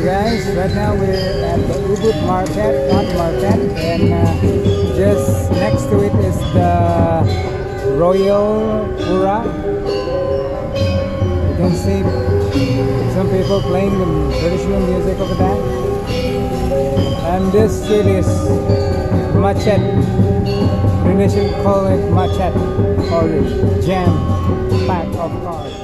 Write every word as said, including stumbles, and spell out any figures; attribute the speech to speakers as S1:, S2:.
S1: guys, right now we're at the Ubud Market, not market, and uh, just next to it is the Royal Pura. You can see some people playing the traditional music over there. And this street is macet. Indonesian call it macet or jam pack of cars.